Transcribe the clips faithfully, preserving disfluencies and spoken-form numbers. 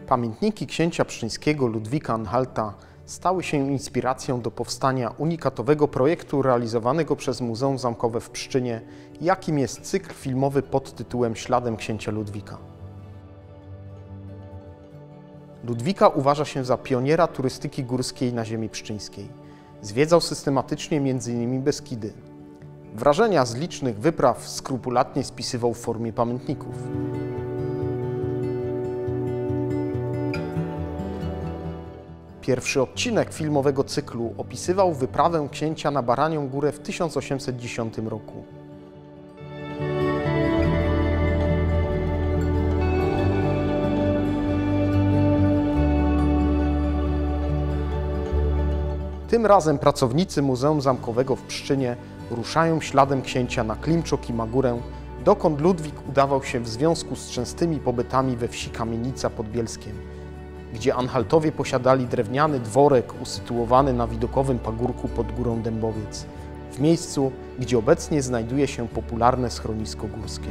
Pamiętniki księcia pszczyńskiego Ludwika Anhalta stały się inspiracją do powstania unikatowego projektu realizowanego przez Muzeum Zamkowe w Pszczynie, jakim jest cykl filmowy pod tytułem Śladem księcia Ludwika. Ludwika uważa się za pioniera turystyki górskiej na ziemi pszczyńskiej. Zwiedzał systematycznie między innymi Beskidy. Wrażenia z licznych wypraw skrupulatnie spisywał w formie pamiętników. Pierwszy odcinek filmowego cyklu opisywał wyprawę księcia na Baranią Górę w tysiąc osiemset dziesiątym roku. Tym razem pracownicy Muzeum Zamkowego w Pszczynie ruszają śladem księcia na Klimczok i Magurę, dokąd Ludwik udawał się w związku z częstymi pobytami we wsi Kamienica pod Bielskiem, gdzie Anhaltowie posiadali drewniany dworek usytuowany na widokowym pagórku pod górą Dębowiec, w miejscu, gdzie obecnie znajduje się popularne schronisko górskie.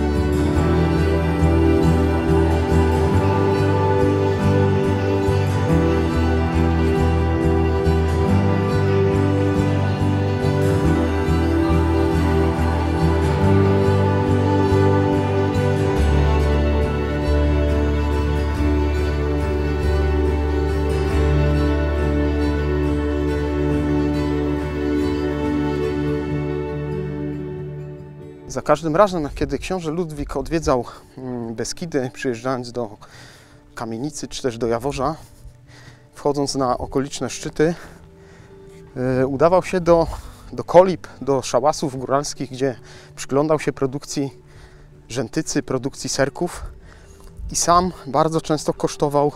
Za każdym razem, kiedy książę Ludwik odwiedzał Beskidy, przyjeżdżając do Kamienicy czy też do Jaworza, wchodząc na okoliczne szczyty, udawał się do, do kolib, do szałasów góralskich, gdzie przyglądał się produkcji rzętycy, produkcji serków i sam bardzo często kosztował,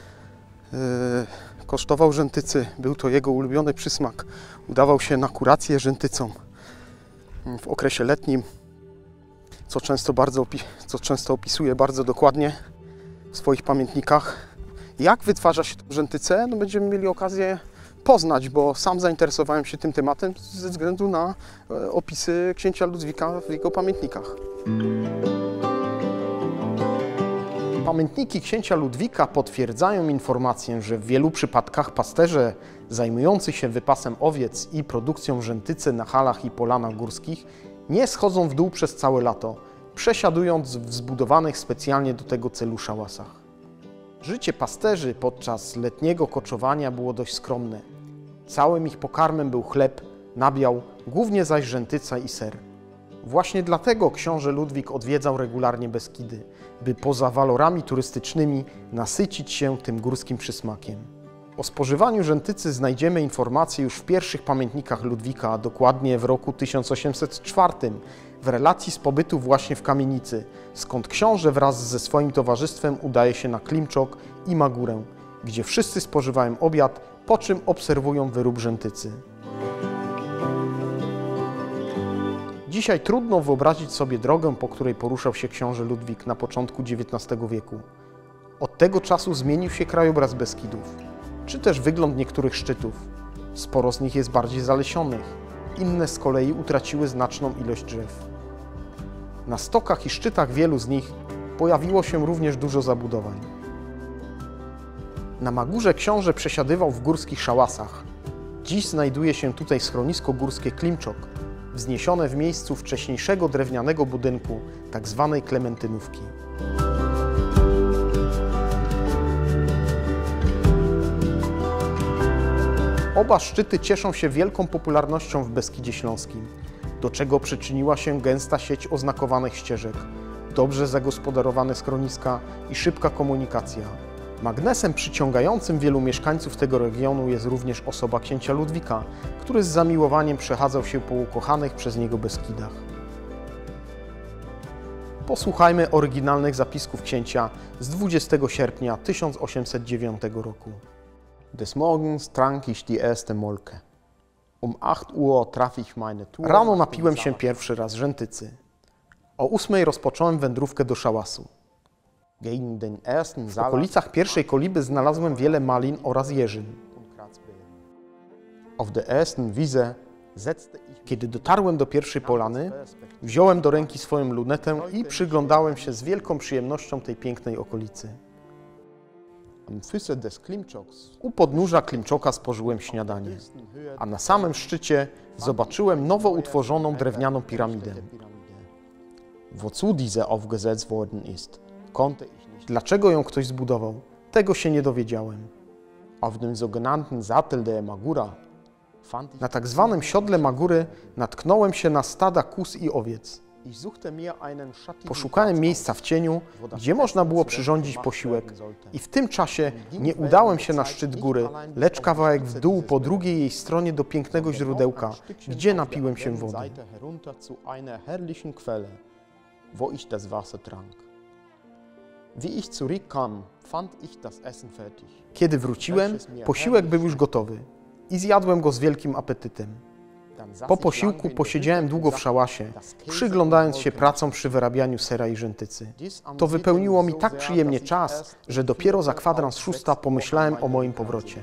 kosztował rzętycy. Był to jego ulubiony przysmak. Udawał się na kurację rzętycą w okresie letnim, co często, bardzo opi co często opisuje bardzo dokładnie w swoich pamiętnikach. Jak wytwarza się tą rzętycę, no będziemy mieli okazję poznać, bo sam zainteresowałem się tym tematem ze względu na opisy księcia Ludwika w jego pamiętnikach. Pamiętniki księcia Ludwika potwierdzają informację, że w wielu przypadkach pasterze zajmujący się wypasem owiec i produkcją rzętycy na halach i polanach górskich nie schodzą w dół przez całe lato, przesiadując w zbudowanych specjalnie do tego celu szałasach. Życie pasterzy podczas letniego koczowania było dość skromne. Całym ich pokarmem był chleb, nabiał, głównie zaś rzętyca i ser. Właśnie dlatego książę Ludwik odwiedzał regularnie Beskidy, by poza walorami turystycznymi nasycić się tym górskim przysmakiem. O spożywaniu rzętycy znajdziemy informacje już w pierwszych pamiętnikach Ludwika, a dokładnie w roku tysiąc osiemset czwartym, w relacji z pobytu właśnie w Kamienicy, skąd książę wraz ze swoim towarzystwem udaje się na Klimczok i Magurę, gdzie wszyscy spożywają obiad, po czym obserwują wyrób rzętycy. Dzisiaj trudno wyobrazić sobie drogę, po której poruszał się książę Ludwik na początku dziewiętnastego wieku. Od tego czasu zmienił się krajobraz Beskidów, czy też wygląd niektórych szczytów. Sporo z nich jest bardziej zalesionych, inne z kolei utraciły znaczną ilość drzew. Na stokach i szczytach wielu z nich pojawiło się również dużo zabudowań. Na Magurze książę przesiadywał w górskich szałasach. Dziś znajduje się tutaj schronisko górskie Klimczok, wzniesione w miejscu wcześniejszego drewnianego budynku, tzw. Klementynówki. Oba szczyty cieszą się wielką popularnością w Beskidzie Śląskim, do czego przyczyniła się gęsta sieć oznakowanych ścieżek, dobrze zagospodarowane schroniska i szybka komunikacja. Magnesem przyciągającym wielu mieszkańców tego regionu jest również osoba księcia Ludwika, który z zamiłowaniem przechadzał się po ukochanych przez niego Beskidach. Posłuchajmy oryginalnych zapisków księcia z dwudziestego sierpnia tysiąc osiemset dziewiątego roku. Des Morgens trank ich die erste Molke. Um acht Uhr traf ich meine Tour. Rano napiłem się pierwszy raz rzętycy. O ósmej rozpocząłem wędrówkę do szałasu. W okolicach pierwszej koliby znalazłem wiele malin oraz jeżyn. Kiedy dotarłem do pierwszej polany, wziąłem do ręki swoją lunetę i przyglądałem się z wielką przyjemnością tej pięknej okolicy. U podnóża Klimczoka spożyłem śniadanie, a na samym szczycie zobaczyłem nowo utworzoną drewnianą piramidę. Wozu diese aufgesetzt worden ist, konnte ich nicht. Dlaczego ją ktoś zbudował? Tego się nie dowiedziałem. Auf dem sogenannten Sattel der Magura na tak zwanym siodle Magury natknąłem się na stada kóz i owiec. Poszukałem miejsca w cieniu, gdzie można było przyrządzić posiłek i w tym czasie nie udałem się na szczyt góry, lecz kawałek w dół po drugiej jej stronie do pięknego źródełka, gdzie napiłem się wody. Wo ich das Wasser trank. Wie ich zurückkam, fand ich das Essen fertig. Kiedy wróciłem, posiłek był już gotowy i zjadłem go z wielkim apetytem. Po posiłku posiedziałem długo w szałasie, przyglądając się pracom przy wyrabianiu sera i rzętycy. To wypełniło mi tak przyjemnie czas, że dopiero za kwadrans szósta pomyślałem o moim powrocie.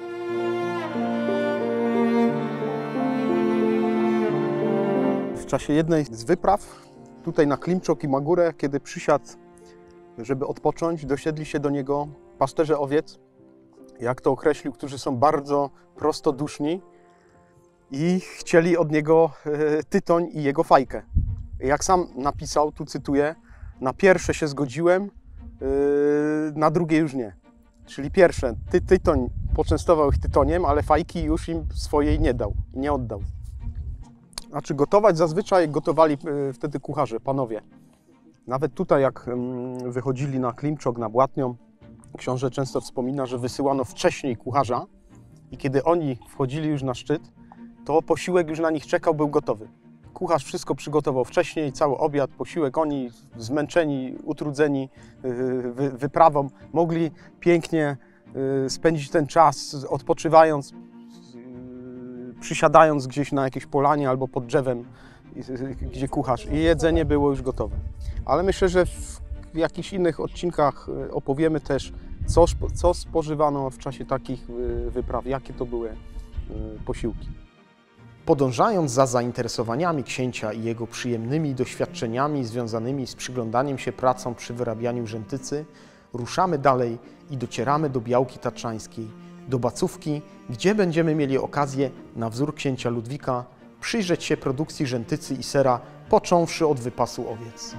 W czasie jednej z wypraw tutaj na Klimczok i Magurę, kiedy przysiadł, żeby odpocząć, dosiedli się do niego pasterze owiec, jak to określił, którzy są bardzo prostoduszni i chcieli od niego tytoń i jego fajkę. Jak sam napisał, tu cytuję, na pierwsze się zgodziłem, na drugie już nie. Czyli pierwsze, ty, tytoń poczęstował ich tytoniem, ale fajki już im swojej nie dał, nie oddał. Znaczy gotować zazwyczaj gotowali wtedy kucharze, panowie. Nawet tutaj jak wychodzili na Klimczok, na Błatnią, książę często wspomina, że wysyłano wcześniej kucharza i kiedy oni wchodzili już na szczyt, to posiłek już na nich czekał, był gotowy. Kucharz wszystko przygotował wcześniej, cały obiad, posiłek. Oni zmęczeni, utrudzeni wyprawą mogli pięknie spędzić ten czas odpoczywając, przysiadając gdzieś na jakiejś polanie albo pod drzewem, gdzie kucharz i jedzenie było już gotowe. Ale myślę, że w jakichś innych odcinkach opowiemy też, co, co spożywano w czasie takich wypraw, jakie to były posiłki. Podążając za zainteresowaniami księcia i jego przyjemnymi doświadczeniami związanymi z przyglądaniem się pracom przy wyrabianiu rzętycy, ruszamy dalej i docieramy do Białki Tatrzańskiej, do Bacówki, gdzie będziemy mieli okazję, na wzór księcia Ludwika, przyjrzeć się produkcji rzętycy i sera, począwszy od wypasu owiec.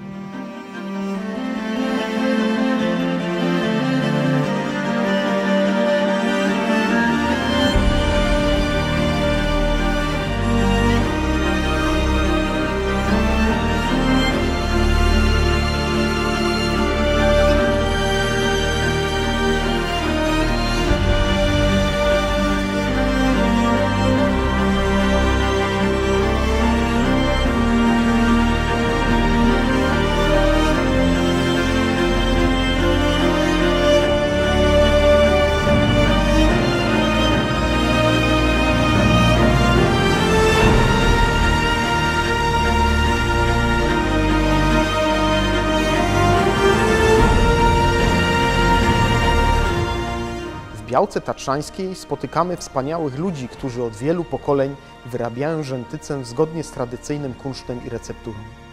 W Białce Tatrzańskiej spotykamy wspaniałych ludzi, którzy od wielu pokoleń wyrabiają rzętycę zgodnie z tradycyjnym kunsztem i recepturą.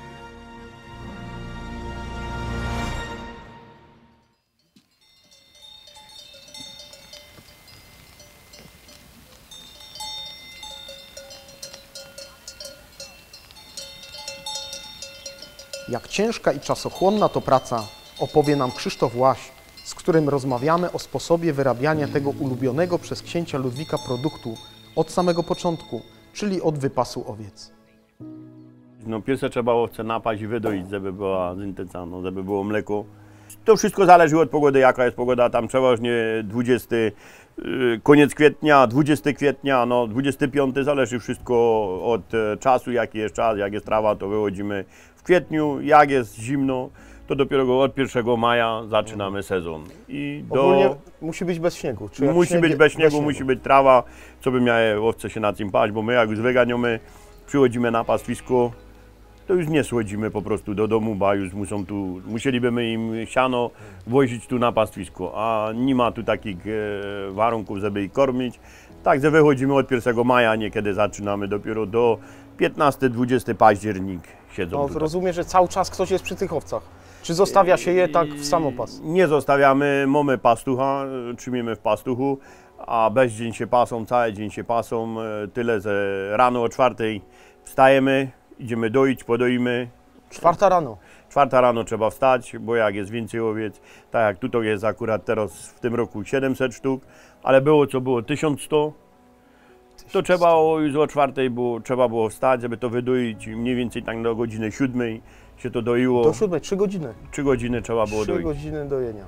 Jak ciężka i czasochłonna to praca, opowie nam Krzysztof Łaś, z którym rozmawiamy o sposobie wyrabiania tego ulubionego przez księcia Ludwika produktu od samego początku, czyli od wypasu owiec. No pierwsze trzeba owce napaść i wydoić, żeby była rzętyca, no, żeby było mleko. To wszystko zależy od pogody, jaka jest pogoda, tam przeważnie dwudziesty, koniec kwietnia, dwudziestego kwietnia, no dwudziestego piątego, zależy wszystko od czasu, jaki jest czas, jak jest trawa, to wychodzimy w kwietniu, jak jest zimno, to dopiero od pierwszego maja zaczynamy sezon. I do... Ogólnie musi być bez śniegu. Czy musi śnieg, być bez śniegu, śniegu, musi być trawa, co by miały owce się na tym paść, bo my jak już wyganiamy, przychodzimy na pastwisko, to już nie słodzimy po prostu do domu, bo już muszą tu, musielibyśmy im siano wozić tu na pastwisko, a nie ma tu takich e, warunków, żeby ich kormić. Także wychodzimy od pierwszego maja, niekiedy zaczynamy dopiero do piętnastego dwudziestego października siedzą No, tutaj. rozumiem, że cały czas ktoś jest przy tych owcach. Czy zostawia się je tak w samopas? Nie zostawiamy, mamy pastucha, trzymiemy w pastuchu, a bez dzień się pasą, cały dzień się pasą, tyle, że rano o czwartej wstajemy, idziemy doić, podoimy. Czwarta rano. Czwarta rano trzeba wstać, bo jak jest więcej owiec, tak jak tutaj jest akurat teraz w tym roku siedemset sztuk, ale było co było tysiąc sto, to trzeba o, już o czwartej było, trzeba było wstać, żeby to wydoić, mniej więcej tak do godziny siódmej się to doiło. Do siódmej, trzy godziny. Trzy godziny trzeba było Trzy doić. godziny dojenia.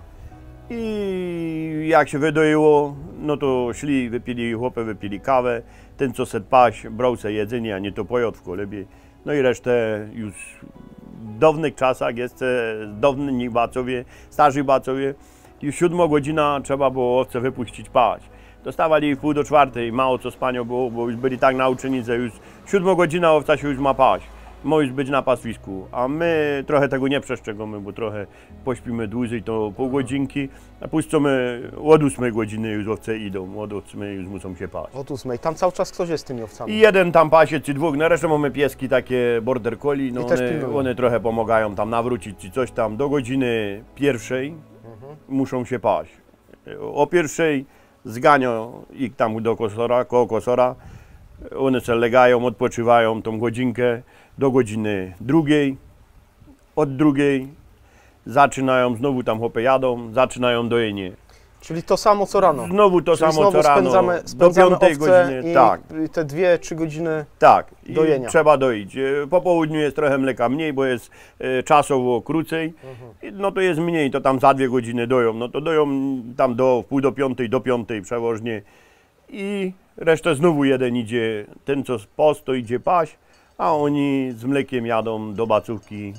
I jak się wydoiło, no to szli, wypili, chłopy wypili kawę, ten co set paść, brał se jedzenie, a nie to pojadł w kolebie. No i resztę już w dawnych czasach jest dawni bacowie, starzy bacowie, już siódma godzina trzeba było owce wypuścić pać. Dostawali w pół do czwartej, mało co spania było, bo już byli tak nauczeni, że już siódma godzina owca się już ma paść. Ma już być na pastwisku, a my trochę tego nie przestrzegamy, bo trochę pośpimy dłużej, to pół godzinki, a puszczamy od ósmej godziny już owce idą, od ósmej już muszą się paść. Od ósmej. Tam cały czas ktoś jest z tymi owcami. I jeden tam pasie, czy dwóch, na resztę mamy pieski takie border collie, no one, one trochę pomagają tam nawrócić, czy coś tam, do godziny pierwszej mhm. muszą się paść. O pierwszej zganią ich tam do kosora, koło kosora, one se legają, odpoczywają tą godzinkę do godziny drugiej, od drugiej zaczynają, znowu tam chłopy jadą, zaczynają dojenie. Czyli to samo co rano. Znowu to Czyli samo znowu co rano, spędzamy, spędzamy do piątej godziny, i tak. te dwie, trzy godziny tak. dojenia. I trzeba doić. Po południu jest trochę mleka mniej, bo jest e, czasowo krócej, mhm. no to jest mniej, to tam za dwie godziny doją, no to doją tam do pół do piątej, do piątej przeważnie i resztę znowu jeden idzie, ten co post to idzie paść, a oni z mlekiem jadą do bacówki.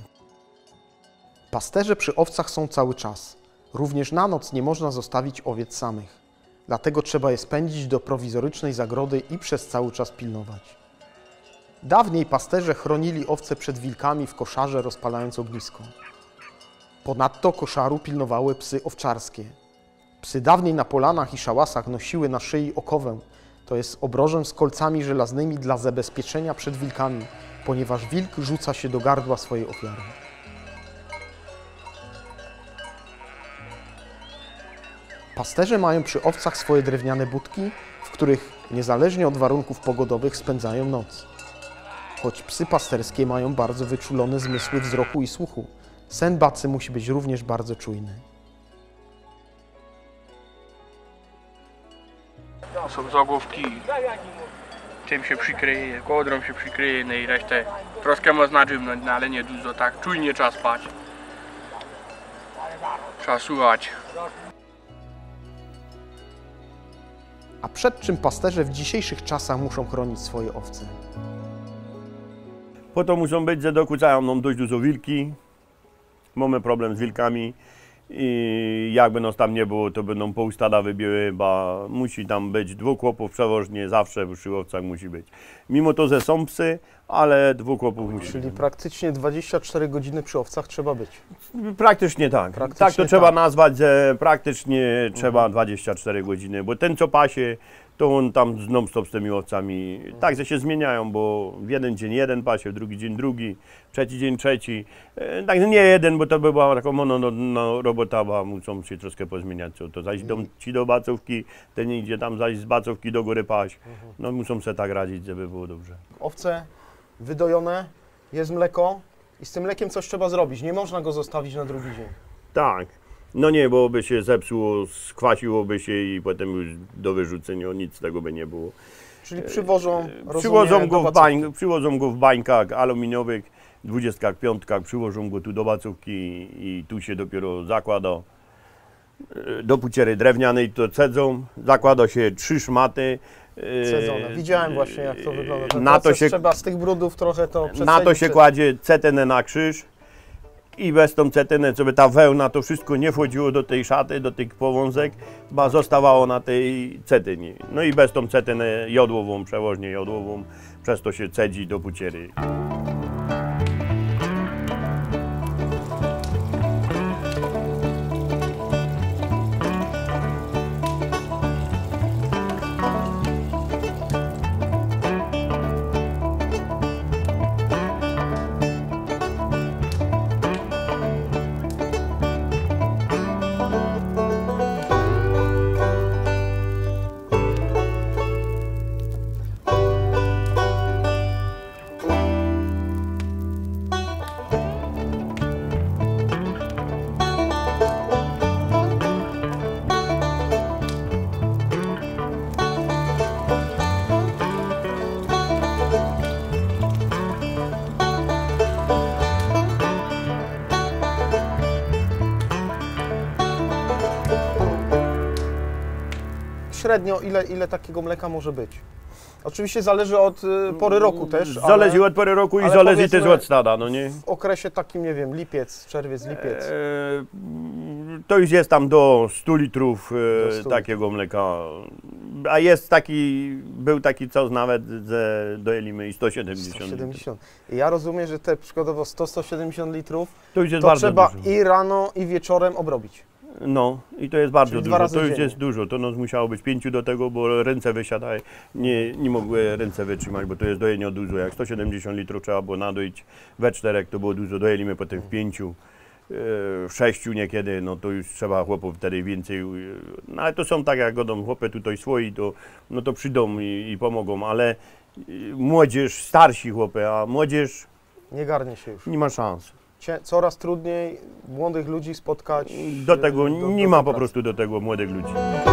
Pasterze przy owcach są cały czas. Również na noc nie można zostawić owiec samych. Dlatego trzeba je spędzić do prowizorycznej zagrody i przez cały czas pilnować. Dawniej pasterze chronili owce przed wilkami w koszarze, rozpalając ognisko. Ponadto koszaru pilnowały psy owczarskie. Psy dawniej na polanach i szałasach nosiły na szyi okowę, to jest obrożę z kolcami żelaznymi dla zabezpieczenia przed wilkami, ponieważ wilk rzuca się do gardła swojej ofiary. Pasterze mają przy owcach swoje drewniane budki, w których niezależnie od warunków pogodowych spędzają noc. Choć psy pasterskie mają bardzo wyczulone zmysły wzroku i słuchu, sen bacy musi być również bardzo czujny. Są zagłówki, tym się przykryje, kołdrą się przykryje, no i resztę troszkę można drzymnąć, no ale nie dużo, tak czujnie trzeba spać. Trzeba słuchać. A przed czym pasterze w dzisiejszych czasach muszą chronić swoje owce? Po to muszą być, że dokuczają nam dość dużo wilki. Mamy problem z wilkami i jakby nas tam nie było, to będą pół stada wybiły, bo musi tam być dwóch chłopów przeważnie, zawsze przy owcach musi być. Mimo to, że są psy, ale dwóch chłopów musi Czyli być. praktycznie dwadzieścia cztery godziny przy owcach trzeba być. Praktycznie tak. Praktycznie tak to tak. trzeba nazwać, że praktycznie mhm. trzeba dwadzieścia cztery godziny, bo ten co pasie, to on tam z non-stop z tymi owcami, mhm. tak, że się zmieniają, bo w jeden dzień jeden pasie, w drugi dzień drugi, trzeci dzień trzeci. E, także nie jeden, bo to by była taka monotonna robota, bo muszą się troszkę pozmieniać, co to zajść do, ci do bacówki, ten idzie tam zajść z bacówki do góry paść. Mhm. No muszą sobie tak radzić, żeby było dobrze. Owce wydojone, jest mleko i z tym mlekiem coś trzeba zrobić, nie można go zostawić na drugi dzień. Tak. No nie, bo by się zepsuło, skwasiłoby się i potem już do wyrzucenia nic z tego by nie było. Czyli przywożą, przywożą go, w bań, przywożą go w bańkach aluminiowych, dwudziestkach, piątkach, przywożą go tu do bacówki i tu się dopiero zakłada. Do puciery drewnianej to cedzą, zakłada się trzy szmaty. Cedzone. Widziałem właśnie, jak to wygląda. Ten na to się, trzeba z tych brudów trochę to przecedzić. Na to się kładzie cetynę na krzyż i bez tą cetynę, żeby ta wełna, to wszystko nie wchodziło do tej szaty, do tych powązek, bo zostawało na tej cetynie. No i bez tą cetynę jodłową, przeważnie jodłową, przez to się cedzi do puciery. średnio ile, ile takiego mleka może być? Oczywiście zależy od y, pory roku też. Zależy ale, od pory roku i ale zależy też od stada, no nie? W okresie takim, nie wiem, lipiec, czerwiec, lipiec. E, to już jest tam do stu litrów e, do stu takiego mleka. A jest taki, był taki coś nawet, że dojęliśmy i sto siedemdziesiąt. sto siedemdziesiąt. I ja rozumiem, że te przykładowo sto do stu siedemdziesięciu litrów to, już jest to bardzo trzeba dużo. i rano, i wieczorem obrobić. No i to jest bardzo Czyli dwa dużo, razy to już dziennie. jest dużo, to nas musiało być pięciu do tego, bo ręce wysiadały, nie, nie mogły ręce wytrzymać, bo to jest dojenie dużo, jak sto siedemdziesiąt litrów trzeba było nadoić we czterech, to było dużo, dojęliśmy potem w pięciu, w sześciu niekiedy, no to już trzeba chłopów wtedy więcej, no ale to są tak jak godą chłopy tutaj swoi, to, no to przyjdą i, i pomogą, ale młodzież, starsi chłopy, a młodzież Nie garnie się już. nie ma szans. Cie, coraz trudniej młodych ludzi spotkać. Do tego do- nie do ma tej po pracy. prostu do tego młodych ludzi.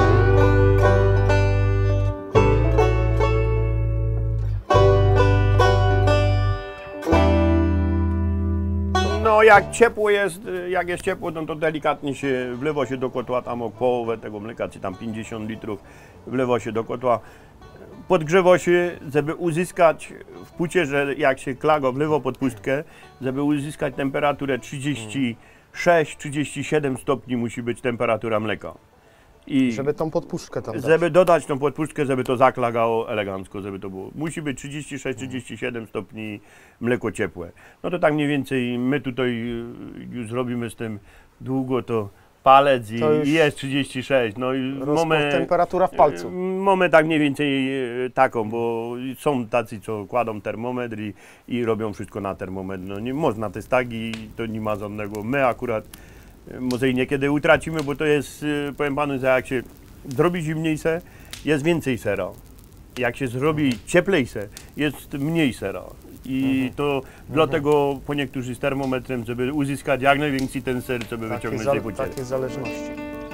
No jak ciepło jest, jak jest ciepło, no to delikatnie się wlewa się do kotła, tam o połowę tego mleka, czy tam pięćdziesiąt litrów wlewa się do kotła. Podgrzewa się, żeby uzyskać w pucie, że jak się klago wlewa pod pustkę, żeby uzyskać temperaturę trzydzieści sześć trzydzieści siedem stopni musi być temperatura mleka. I Żeby tą podpuszczkę tam dać. żeby dodać tą podpuszczkę, żeby to zaklagało elegancko, żeby to było. Musi być trzydzieści sześć trzydzieści siedem stopni mleko ciepłe. No to tak mniej więcej my tutaj y, już robimy z tym długo, to palec i To już i jest trzydzieści sześć. No i Rozpo- mamy, temperatura w palcu. mamy tak mniej więcej e, taką, bo są tacy, co kładą termometr i, i robią wszystko na termometr. No nie można te stagi, to nie ma żadnego. My akurat e, może i niekiedy utracimy, bo to jest, e, powiem panu, że jak się zrobi zimniejsze, jest więcej sera. Jak się zrobi cieplejsze, jest mniej sera. I Mhm. to dlatego po niektórzy z termometrem, żeby uzyskać jak najwięcej ten ser, żeby Takie, wyciągnąć za, tej pociery. takie zależności.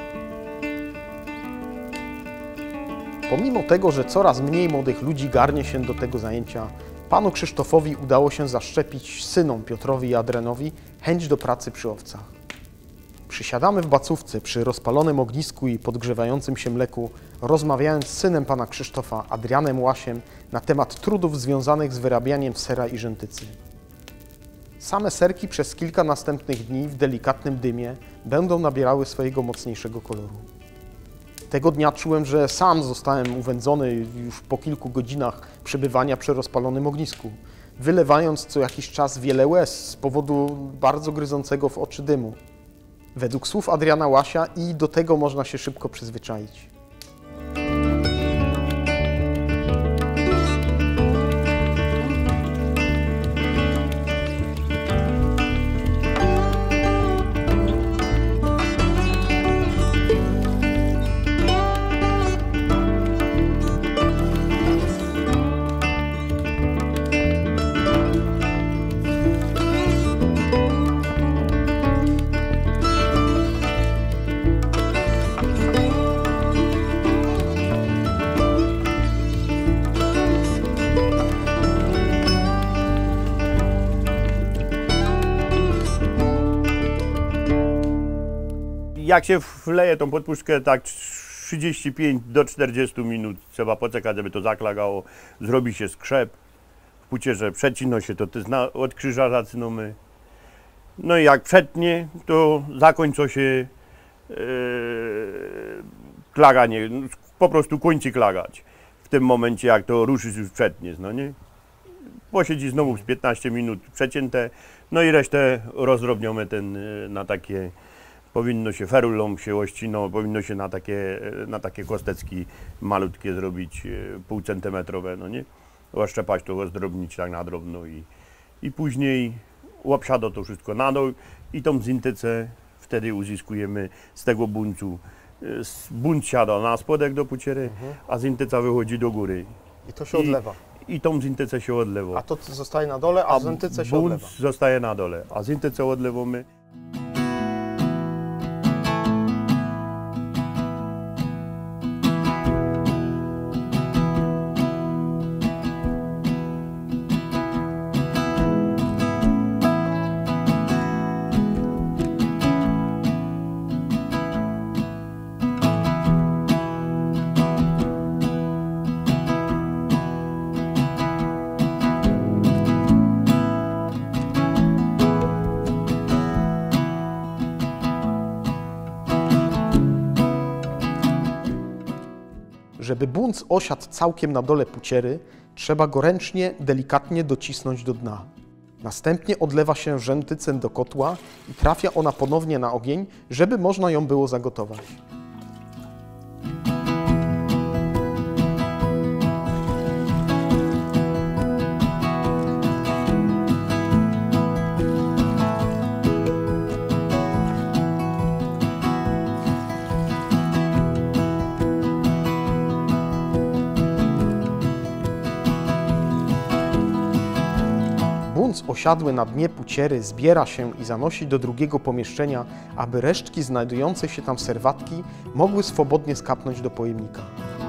Pomimo tego, że coraz mniej młodych ludzi garnie się do tego zajęcia, panu Krzysztofowi udało się zaszczepić synom Piotrowi i Adrianowi chęć do pracy przy owcach. Przysiadamy w bacówce przy rozpalonym ognisku i podgrzewającym się mleku, rozmawiając z synem pana Krzysztofa, Adrianem Łasiem, na temat trudów związanych z wyrabianiem sera i rzętycy. Same serki przez kilka następnych dni w delikatnym dymie będą nabierały swojego mocniejszego koloru. Tego dnia czułem, że sam zostałem uwędzony już po kilku godzinach przebywania przy rozpalonym ognisku, wylewając co jakiś czas wiele łez z powodu bardzo gryzącego w oczy dymu. Według słów Adriana Łasia i do tego można się szybko przyzwyczaić. Jak się wleje tą podpuszczkę, tak trzydzieści pięć do czterdziestu minut trzeba poczekać, żeby to zaklagało, zrobi się skrzep, w pucierze przecino się, to, to zna, od krzyża zaczynamy. No i jak przetnie, to zakończy się yy, klaganie, po prostu kończy klagać. W tym momencie, jak to ruszy już przetnie, no nie? Posiedzi znowu z piętnaście minut przecięte, no i resztę rozdrobniamy ten yy, na takie. Powinno się ferulą się ościną, powinno się na takie, na takie kosteczki malutkie zrobić, pół centymetrowe, no nie? Oszczepać to, rozdrobnić tak na drobno i, i później łapsiado to wszystko na dół i tą zintycę wtedy uzyskujemy z tego buncu. Bunt siada na spodek do puciery, Mhm. a zintyca wychodzi do góry. I to się I- odlewa. I tą zintycę się odlewa. A to zostaje na dole, a zentyce się bunt odlewa. zostaje na dole, a zintycę odlewamy. Żeby bunc osiadł całkiem na dole puciery, trzeba go ręcznie, delikatnie docisnąć do dna. Następnie odlewa się rzętycę do kotła i trafia ona ponownie na ogień, żeby można ją było zagotować. Bunc osiadły na dnie puciery zbiera się i zanosi do drugiego pomieszczenia, aby resztki znajdującej się tam serwatki mogły swobodnie skapnąć do pojemnika.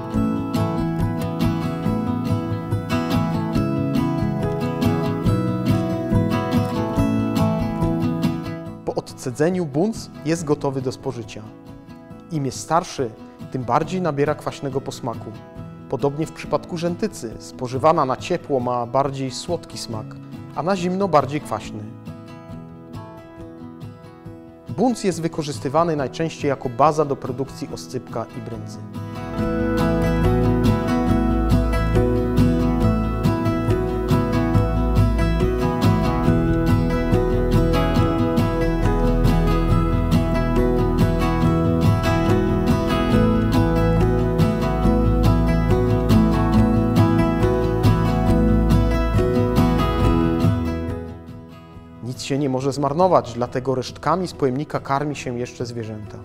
Po odcedzeniu bunc jest gotowy do spożycia. Im jest starszy, tym bardziej nabiera kwaśnego posmaku. Podobnie w przypadku rzętycy, spożywana na ciepło ma bardziej słodki smak, a na zimno bardziej kwaśny. Bunc jest wykorzystywany najczęściej jako baza do produkcji oscypka i brędzy. Nic się nie może zmarnować, dlatego resztkami z pojemnika karmi się jeszcze zwierzęta.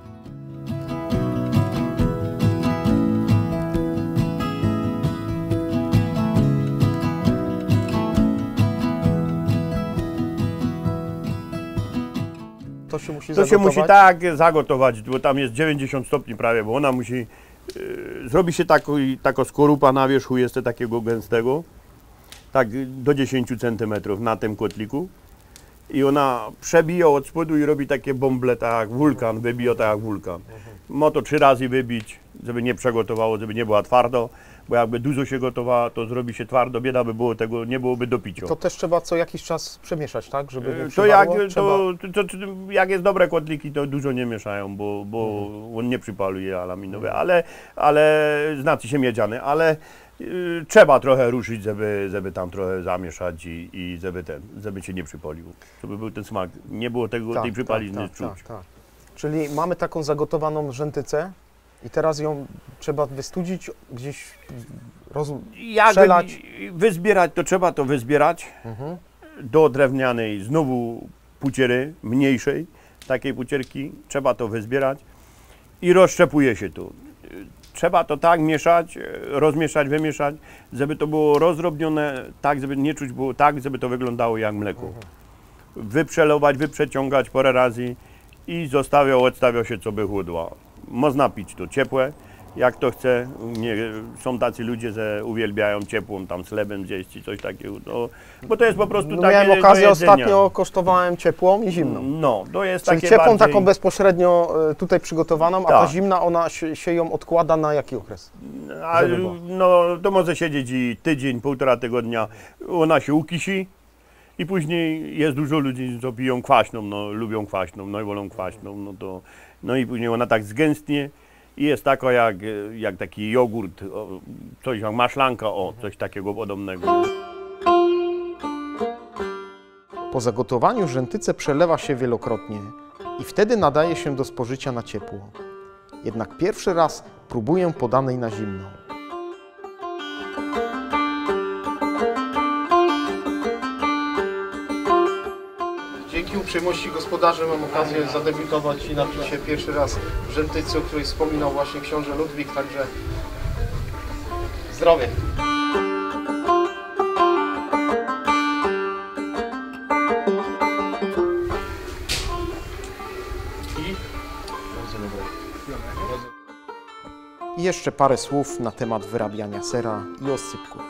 To się musi To zagotować? się musi tak zagotować, bo tam jest dziewięćdziesiąt stopni prawie, bo ona musi... Yy, zrobi się tako, taka skorupa na wierzchu, jest to takiego gęstego, tak do dziesięciu centymetrów na tym kotliku. I ona przebija od spodu i robi takie bąble, tak jak wulkan, wybija tak jak wulkan. Ma to trzy razy wybić, żeby nie przegotowało, żeby nie była twardo, bo jakby dużo się gotowała, to zrobi się twardo, bieda by było tego, nie byłoby do picia. To też trzeba co jakiś czas przemieszać, tak? Żeby nie to jak, trzeba... to, to, to, jak jest dobre kotliki, to dużo nie mieszają, bo, bo mhm. on nie przypaluje alaminowe, mhm. ale, ale znaczy się miedziany, ale y, trzeba trochę ruszyć, żeby, żeby tam trochę zamieszać i, i żeby ten, żeby się nie przypalił, żeby był ten smak, nie było tego, tak, tej przypaliny tak, czuć. tak, tak. Czyli mamy taką zagotowaną rzętycę i teraz ją trzeba wystudzić, gdzieś rozstrzelać. Jak wyzbierać, to trzeba to wyzbierać mhm. do drewnianej znowu puciery, mniejszej, takiej pucierki, trzeba to wyzbierać i rozszczepuje się tu. Trzeba to tak mieszać, rozmieszać, wymieszać, żeby to było rozdrobnione tak, żeby nie czuć było tak, żeby to wyglądało jak mleko. Mhm. Wyprzelować, wyprzeciągać parę razy i zostawiał, odstawiał się, co by chłodło. Można pić to ciepłe, jak to chce. Nie, są tacy ludzie, że uwielbiają ciepłą tam z chlebem zjeść czy coś takiego. No, bo to jest po prostu no, takie miałem okazję do ostatnio, kosztowałem ciepłą i zimną. No, to jest Czyli takie ciepłą bardziej... taką bezpośrednio tutaj przygotowaną, tak. A ta zimna, ona się, się ją odkłada na jaki okres? A, no, to może siedzieć i tydzień, półtora tygodnia. Ona się ukisi. I później jest dużo ludzi, co piją kwaśną, no, lubią kwaśną, no i wolą kwaśną, no to, no i później ona tak zgęstnie i jest taka jak, jak taki jogurt, o, coś jak maślanka, o, coś takiego podobnego. Po zagotowaniu rzętycę przelewa się wielokrotnie i wtedy nadaje się do spożycia na ciepło. Jednak pierwszy raz próbuję podanej na zimno. Dzięki uprzejmości gospodarzy mam okazję zadebiutować i napić się pierwszy raz rzętycy, o której wspominał właśnie książę Ludwik, także zdrowie! I jeszcze parę słów na temat wyrabiania sera i oscypków.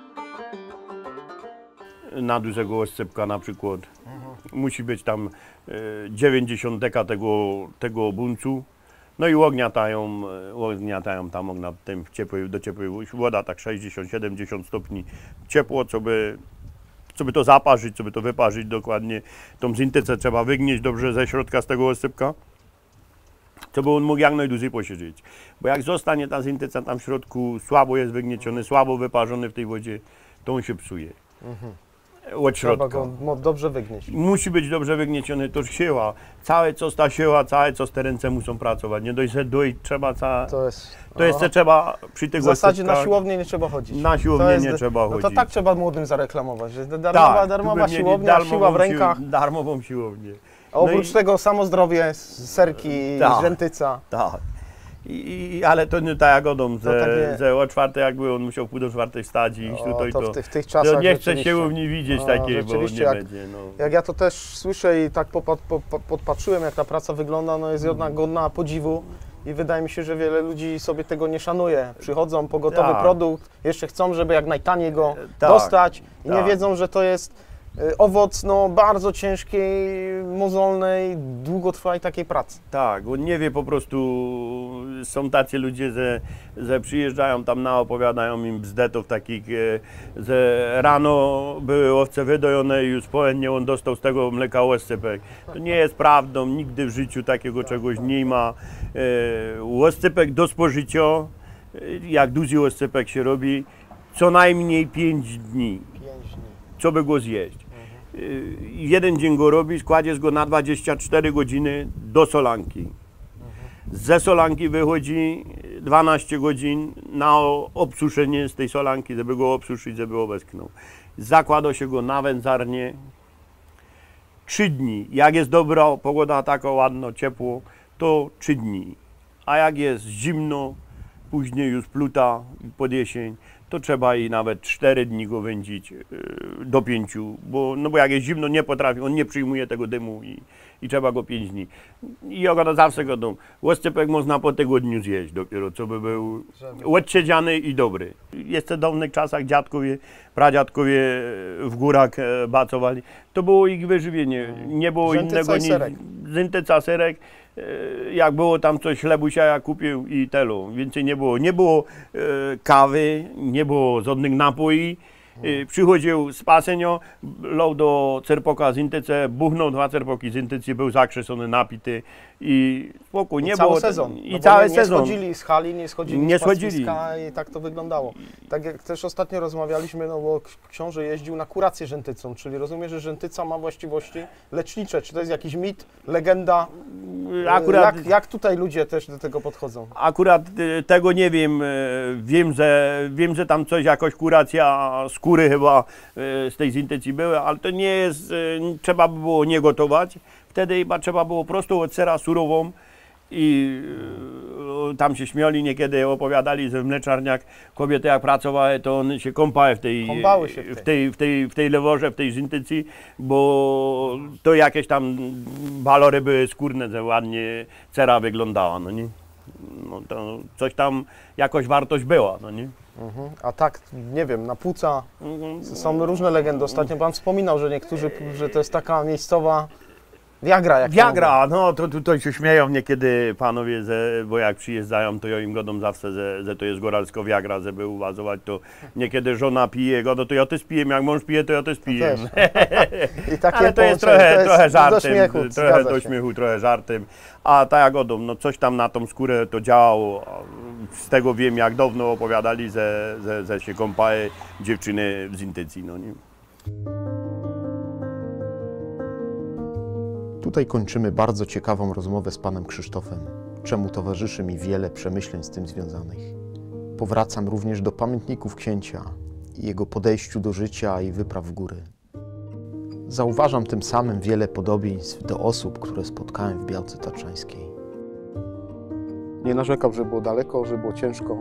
Na dużego oscypka na przykład mhm. musi być tam e, dziewięćdziesiąt deka tego, tego buncu. No i ogniatają, ogniatają tam ognia tym ciepłej, do ciepłej woda, tak sześćdziesiąt siedemdziesiąt stopni ciepło, co by, co by to zaparzyć, co by to wyparzyć dokładnie. Tą zintycę trzeba wygnieść dobrze ze środka z tego oscypka. to by on mógł jak najdłużej posiedzieć. Bo jak zostanie ta zintyca tam w środku, słabo jest wygnieciony, słabo wyparzony w tej wodzie, to on się psuje. Mhm. Od środka. Trzeba go dobrze wygnieść. Musi być dobrze wygnieciony, to sieła. Całe co ta sieła, całe co te ręce muszą pracować. Nie dość, że dojść trzeba cała... To jest... To jeszcze trzeba przy tych W zasadzie na łoscypkach- siłownię nie trzeba chodzić. Na siłownię To jest- nie trzeba No chodzić. to tak trzeba młodym zareklamować, że darmowa, Tak, darmowa tu by mieli siłownia, siła w rękach. sił- darmową siłownię. A oprócz No i- tego samo zdrowie, serki, Tak. rzętyca. Tak. I, i, ale to nie tak jak odą, że, takie- że o czwartej jakby on musiał pół do czwartej stać i iść O, tutaj to to, w tych, w tych to czasach nie chce rzeczywiście. siłowni widzieć O, takiej, bo nie rzeczywiście, jak- będzie. No. Jak ja to też słyszę i tak popa- po- po- podpatrzyłem, jak ta praca wygląda, no jest jednak godna podziwu i wydaje mi się, że wiele ludzi sobie tego nie szanuje. Przychodzą po gotowy Tak. produkt, jeszcze chcą, żeby jak najtaniej go Tak, dostać i nie tak. wiedzą, że to jest y, owoc no, bardzo ciężkiej, mozolnej, długotrwałej takiej pracy. Tak, on nie wie po prostu, są tacy ludzie, że, że przyjeżdżają tam na, opowiadają im bzdetów takich, e, że rano były owce wydojone i już południe on dostał z tego mleka łoscypek. To nie jest prawdą, nigdy w życiu takiego czegoś nie ma. E, łoscypek do spożycia, e, jak duży łoscypek się robi, co najmniej pięć dni, Pięć dni. co by go zjeść. Y, Jeden dzień go robisz, kładziesz go na dwadzieścia cztery godziny do solanki. Ze solanki wychodzi dwanaście godzin na o- obsuszenie z tej solanki, żeby go obsuszyć, żeby obeschnął. Zakłada się go na wędzarnię. Trzy dni. Jak jest dobra pogoda, taka ładno, ciepło, to trzy dni. A jak jest zimno, później już pluta pod jesień, to trzeba i nawet cztery dni go wędzić yy, do pięciu, bo, no bo jak jest zimno, nie potrafi, on nie przyjmuje tego dymu i, i trzeba go pięć dni. I ja go zawsze godą. Łoscypek można po tygodniu zjeść dopiero, co by był odsiedziany i dobry. Jeszcze w dawnych czasach dziadkowie, pradziadkowie w górach e, bacowali. To było ich wyżywienie, nie było Rzętyca innego i niż serek. zyntyca, serek. E, Jak było tam coś, chlebusia ja kupił i telu, więcej nie było. Nie było e, kawy, nie było żadnych napoi. E, przychodził z pasenio, lał do cerpoka zyntyce, buchnął dwa cerpoki zyntycy, był zakrzesony, napity i spokój, nie I cały było. sezon. I No bo cały nie, sezon. Nie schodzili z hali, nie schodzili Nie z schodzili. pastwiska i tak to wyglądało. Tak jak też ostatnio rozmawialiśmy, no bo książę jeździł na kurację rzętycą, czyli rozumiem, że rzętyca ma właściwości lecznicze. Czy to jest jakiś mit, legenda? Akurat, Jak, jak tutaj ludzie też do tego podchodzą? akurat e, tego nie wiem. E, Wiem, że wiem, że tam coś, jakoś kuracja skóry chyba e, z tej zintycji były, ale to nie jest, e, trzeba by było nie gotować. Wtedy chyba trzeba było prosto od sera surową i e, tam się śmiali niekiedy, opowiadali, że w mleczarniach kobiety jak pracowały, to one się kąpały w tej, Kąpały się w tej. w tej, w tej, w tej leworze, w tej zintycji, bo to jakieś tam balory były skórne, że ładnie cera wyglądała, no nie? No to coś tam, jakoś wartość była, no nie? Mhm. A tak, nie wiem, na płuca są różne legendy. Ostatnio pan wspominał, że niektórzy, że to jest taka miejscowa Viagra. Jak to Viagra, no to tutaj się śmieją niekiedy panowie, że, bo jak przyjeżdżają, to ja im godą zawsze, że, że to jest góralsko Viagra, żeby uważać, to niekiedy żona pije go, no to ja też piję, jak mąż pije, to ja też piję. Też. I takie Ale to jest połączenie, trochę, trochę żartem, do śmiechu, trochę zgadza do się. śmiechu, trochę żartem. A tak jak godą, no coś tam na tą skórę to działało. Z tego wiem, jak dawno opowiadali, że, że, że się kąpały dziewczyny w zintycji, no nie? Tutaj kończymy bardzo ciekawą rozmowę z panem Krzysztofem, czemu towarzyszy mi wiele przemyśleń z tym związanych. Powracam również do pamiętników księcia i jego podejściu do życia i wypraw w góry. Zauważam tym samym wiele podobieństw do osób, które spotkałem w Białce Tatrzańskiej. Nie narzekał, że było daleko, że było ciężko.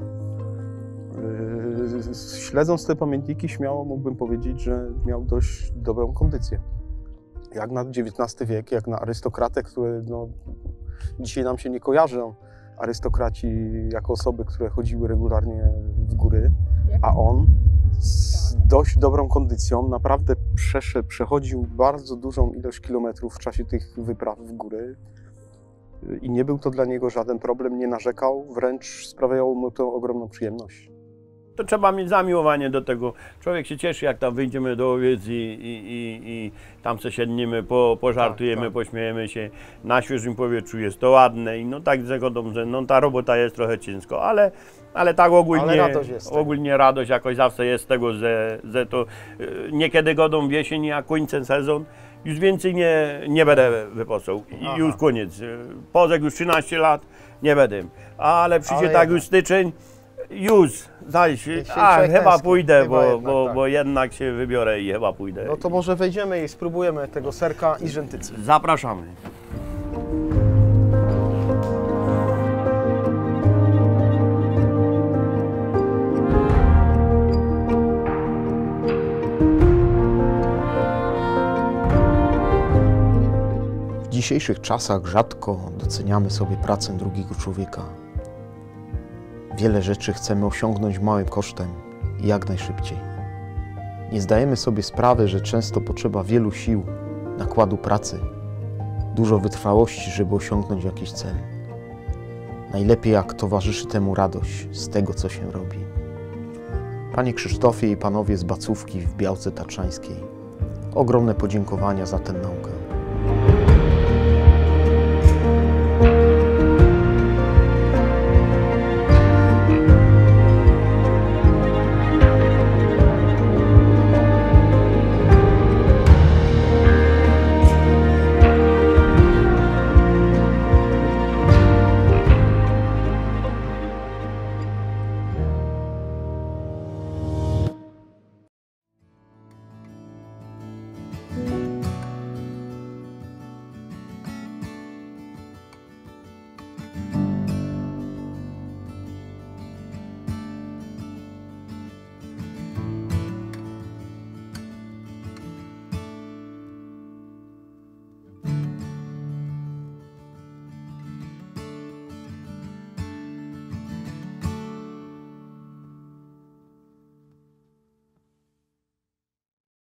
Yy, Śledząc te pamiętniki, śmiało mógłbym powiedzieć, że miał dość dobrą kondycję. Jak na dziewiętnasty wiek, jak na arystokratę, który no, dzisiaj nam się nie kojarzą. Arystokraci jako osoby, które chodziły regularnie w góry, a on z dość dobrą kondycją naprawdę przesz- przechodził bardzo dużą ilość kilometrów w czasie tych wypraw w góry i nie był to dla niego żaden problem, nie narzekał, wręcz sprawiało mu to ogromną przyjemność. to trzeba mieć zamiłowanie do tego. Człowiek się cieszy, jak tam wyjdziemy do owiec i, i, i, i tam se siedniemy, po, pożartujemy, tak, tak. pośmiejemy się na świeżym powietrzu, jest to ładne i no tak zagodą, że no ta robota jest trochę ciężko, ale, ale tak ogólnie, Ale radość jest z tego. ogólnie radość jakoś zawsze jest z tego, że, że to y, niekiedy godą w jesień, a końcem sezon, już więcej nie, nie będę wyposał i Aha. już koniec. Pozek już trzynaście lat, nie będę, ale przyjdzie Ale tak jednak. już styczeń, już, zaś, się a człowiek chyba tęskni. pójdę, Chyba bo, jednak, bo, tak. bo jednak się wybiorę i chyba pójdę. No to może wejdziemy i spróbujemy tego serka i rzętycy. Zapraszamy. W dzisiejszych czasach rzadko doceniamy sobie pracę drugiego człowieka. Wiele rzeczy chcemy osiągnąć małym kosztem i jak najszybciej. Nie zdajemy sobie sprawy, że często potrzeba wielu sił, nakładu pracy, dużo wytrwałości, żeby osiągnąć jakiś cel. Najlepiej jak towarzyszy temu radość z tego, co się robi. Panie Krzysztofie i panowie z Bacówki w Białce Tatrzańskiej, ogromne podziękowania za tę naukę.